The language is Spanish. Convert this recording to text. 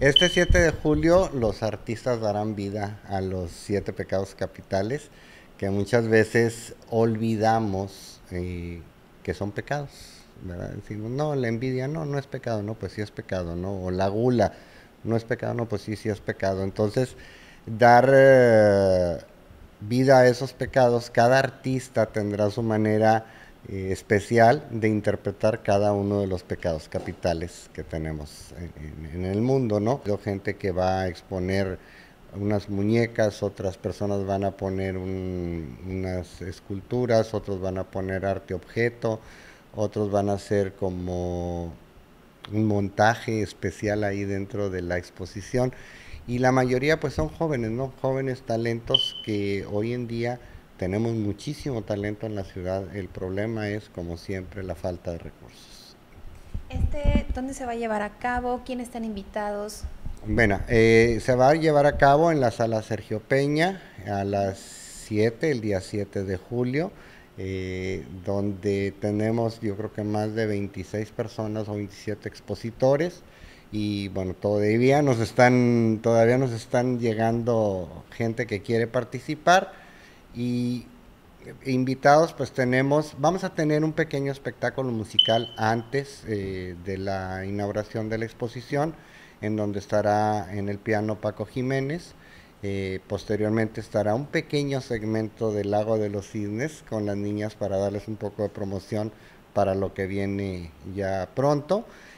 Este 7 de julio los artistas darán vida a los 7 pecados capitales que muchas veces olvidamos que son pecados, ¿verdad? Decimos, no, la envidia no, no es pecado, no, pues sí es pecado, ¿no? O la gula, no es pecado, no, pues sí, sí es pecado. Entonces, dar vida a esos pecados, cada artista tendrá su manera especial de interpretar cada uno de los pecados capitales que tenemos en el mundo, ¿no? Hay gente que va a exponer unas muñecas, otras personas van a poner unas esculturas, otros van a poner arte objeto, otros van a hacer como un montaje especial ahí dentro de la exposición y la mayoría pues son jóvenes, ¿no? Jóvenes talentos que hoy en día tenemos muchísimo talento en la ciudad. El problema es, como siempre, la falta de recursos. ¿Dónde se va a llevar a cabo? ¿Quiénes están invitados? Bueno, se va a llevar a cabo en la sala Sergio Peña a las 7, el día 7 de julio, donde tenemos yo creo que más de 26 personas o 27 expositores y bueno, todavía nos están llegando gente que quiere participar y invitados pues vamos a tener un pequeño espectáculo musical antes de la inauguración de la exposición, en donde estará en el piano Paco Jiménez. Posteriormente estará un pequeño segmento del Lago de los Cisnes con las niñas para darles un poco de promoción para lo que viene ya pronto.